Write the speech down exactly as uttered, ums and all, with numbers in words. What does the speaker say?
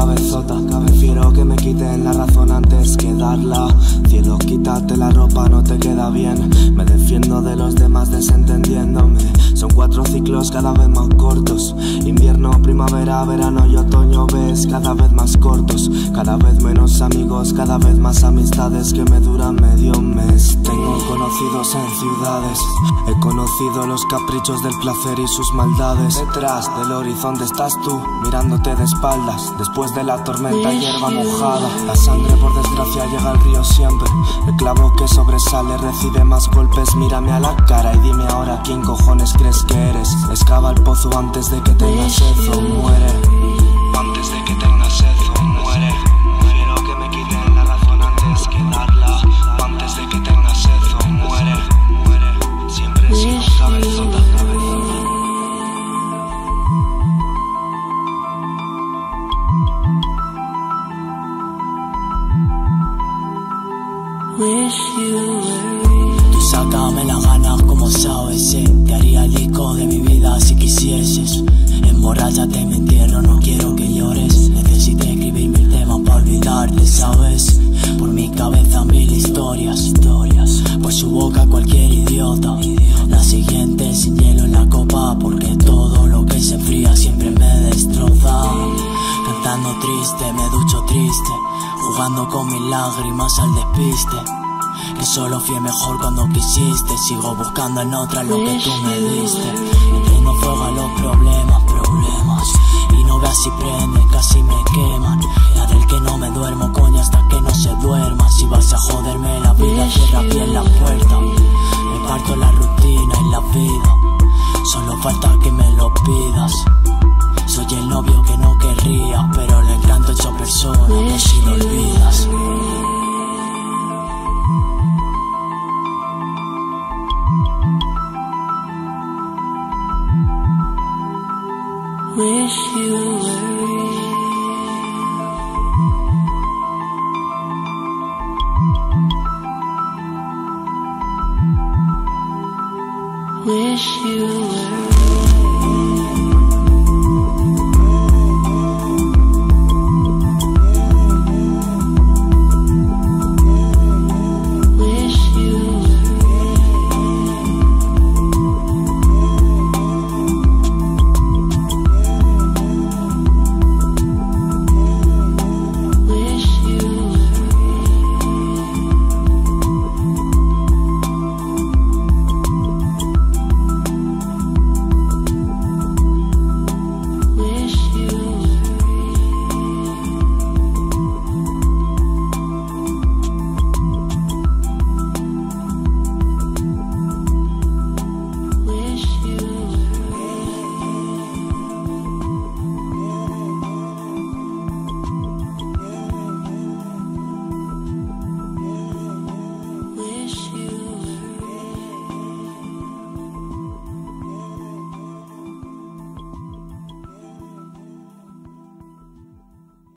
cabezota. Prefiero que me quiten la razón antes que darla. Cielo, quítate la ropa, no te queda bien. Me defiendo de los demás desentendiéndome. Son cuatro ciclos cada vez más cortos. Invierno, primavera, verano y otoño, ves, cada vez más cortos. Cada vez menos amigos, cada vez más amistades que me duran medio mes. Tengo conocidos en ciudades. He conocido los caprichos del placer y sus maldades. Detrás del horizonte estás tú, mirándote de espaldas. Después de la tormenta, hierba mojada. La sangre, por desgracia, llega al río siempre. El clavo que sobresale recibe más golpes. Mírame a la cara y dime ahora quién cojones crees que eres. Excava el pozo antes de que tengas sed o muere. Antes de que tengas sed o muere. Prefiero que me quiten la razón antes que darla. Antes de que tengas sed o muere. Muere. Siempre he sido un cabezota, cabezota. Tú sácame las ganas como sabes, eh. Te haría el disco de mi vida si quisieses. Emborráchate, me entierro, no quiero que llores. Necesité escribir mil temas para olvidarte, ¿sabes? Por mi cabeza mil historias, historias. Por su boca cualquier idiota. La siguiente sin hielo en la copa, porque todo lo que se enfría siempre me destroza. Cantando triste, me ducho triste, jugando con mis lágrimas al despiste. Que solo fui mejor cuando quisiste. Sigo buscando en otra lo que tú me diste. Le prendo fuego a los problemas, problemas. Y no veas si prenden, casi me queman. La del que no me duermo, coño, hasta que no se duerma. Si vas a joderme la vida, cierra bien la puerta. Me parto la rutina y la vida. Solo falta que me lo pidas. Soy el novio que no querría, pero